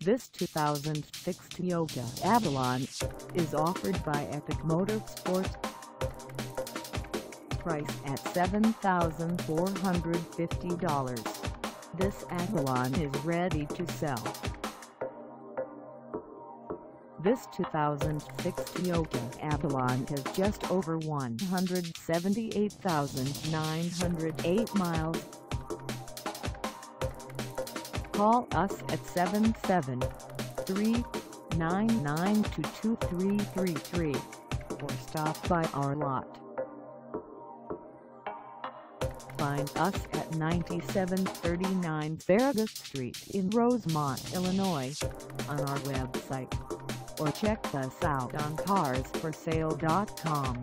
This 2006 Toyota Avalon is offered by Epic Motorsports. Price at $7,450. This Avalon is ready to sell. This 2006 Toyota Avalon has just over 178,908 miles. Call us at 773-992-2333 or stop by our lot. Find us at 9739 Farragut Street in Rosemont, Illinois, on our website, or check us out on carsforsale.com.